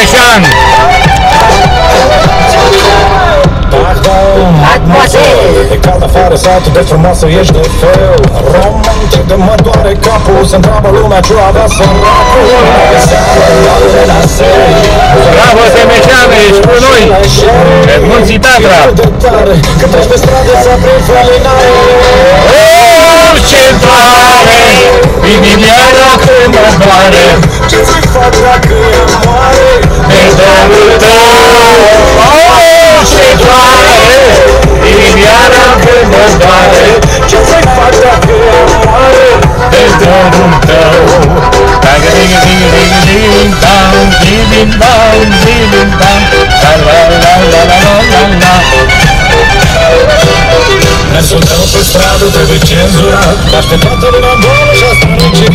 Semeșan! Mademoiselle! E cald afară sau tu de frumoasă ești de fel? Romantic de mă doare capul, se întreabă lumea ce-o avea săracul. Bravo, Semeșan, ești cu noi! Pe Munții Tatra! Când treci pe stradă să prind felinare. Oh, ce tare! Inimioara când mă doare! Ce ți-i fac dacă e moare? De dorul tău! Oh, ce tare! Inimioara când mă doare! Ce ți-i fac dacă e moare? De dorul tău! Ding-a-ding-a-ding-a-ding-a-ding-dang, ding-ding-dang, ding-ding-dang, la-la-la-la-la-la-la-la. Mersul tău pe stradă trebuie cenzurat. Aștept toată lumea bună și asta nu